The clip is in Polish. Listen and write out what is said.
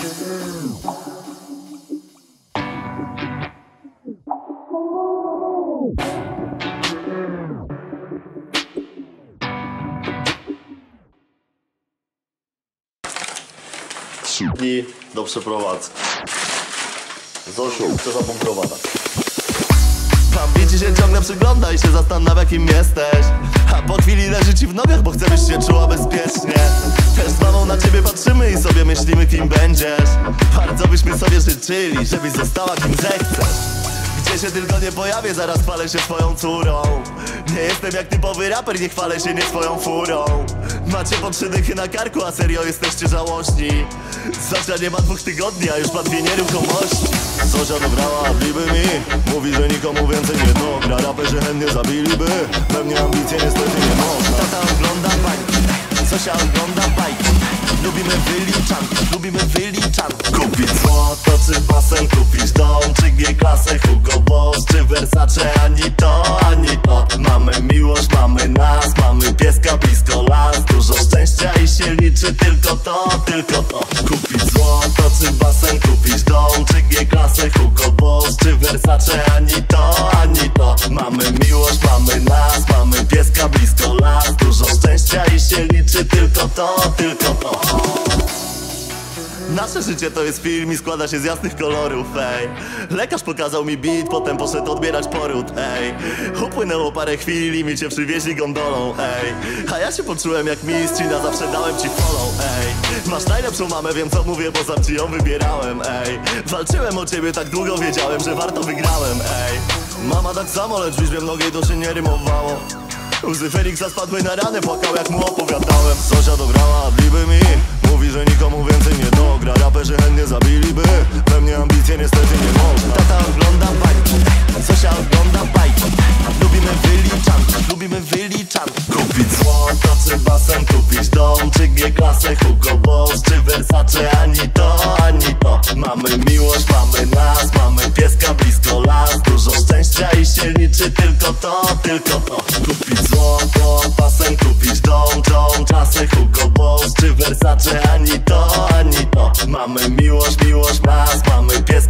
Dni do przeprowadzki. Zosiu, chcę zabunkrowana. Tam widzi się ciągle przygląda i się zastanawia, kim jesteś. A po chwili leży ci w nogach, bo chce, byś się czuła bezpiecznie. Też z mamą na ciebie patrzymy i sobie myślimy, kim będziesz. Bardzo byśmy sobie życzyli, żebyś została, kim zechcesz. Gdzie się tylko nie pojawię, zaraz chwalę się swoją córą. Nie jestem jak typowy raper, nie chwalę się nie swoją furą. Macie po 3 dychy na karku, a serio jesteście żałośni. Zosia nie ma 2 tygodni, a już ma 2 nieruchomości. Zosia dobrała adliby mi, mówi, że nikomu więcej nie dobra. Raperzy chętnie zabiliby, we mnie ambicje niestety nie można. Tata ogląda bajki, Zosia ogląda bajki. Lubimy wyliczanki, lubimy wyliczanki. Kupić złoto czy basen, kupić dom czy G-klasę, Hugo Boss czy Versace. Ani to, ani to. Mamy miłość, mamy nas, mamy pieska blisko las. Dużo szczęścia i się liczy tylko to, tylko to. Kupić złoto czy basen, kupić dom czy G-klasę, Hugo Boss czy Versace. Ani to, ani to. Mamy miłość, mamy nas, mamy pieska blisko las. Dużo szczęścia i się liczy tylko to, tylko to. Nasze życie to jest film i składa się z jasnych kolorów, ej. Lekarz pokazał mi beat, potem poszedł odbierać poród, ej. Upłynęło parę chwil i mi cię przywieźli gondolą, ej. A ja się poczułem jak mistrz i na zawsze dałem ci follow, ej. Masz najlepszą mamę, wiem co mówię, bo sam ci ją wybierałem, ej. Walczyłem o ciebie tak długo, wiedziałem, że warto wygrałem, ej. Mama tak samo, lecz w liczbie mnogiej to się nie rymowało. Łzy Feliksa spadły na ranę, płakał jak mu opowiadałem. Zosia dograła adliby mi, mówi, że nikomu więcej nie dogra. Raperzy chętnie zabiliby, we mnie ambicje niestety nie można. Tata ogląda bajki, Zosia ogląda bajki. Lubimy wyliczanki, lubimy wyliczanki. Kupić złoto czy basen, kupić dom czy G-klasę, Hugo Boss czy Versace. Ani to, ani to. Mamy miłość, mamy nas, mamy pieska blisko las. Dużo szczęścia i się liczy tylko to, tylko to. Kupić złoto, basen, kupić dom, klasę, Hugo Boss czy Versace. Ani to, ani to. Mamy miłość, miłość nas, mamy pieska